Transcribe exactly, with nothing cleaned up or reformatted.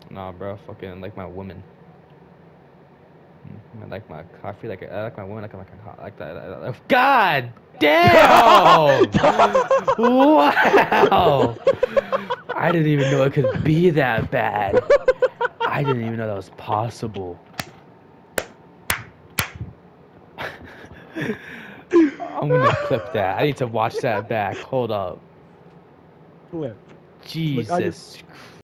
Nah, bro. Fucking like my woman. I like my coffee. Like I like my woman. Like like a, like that. God damn! Wow! I didn't even know it could be that bad. I didn't even know that was possible. I'm gonna clip that. I need to watch that back. Hold up. Flip. Look, I just Jesus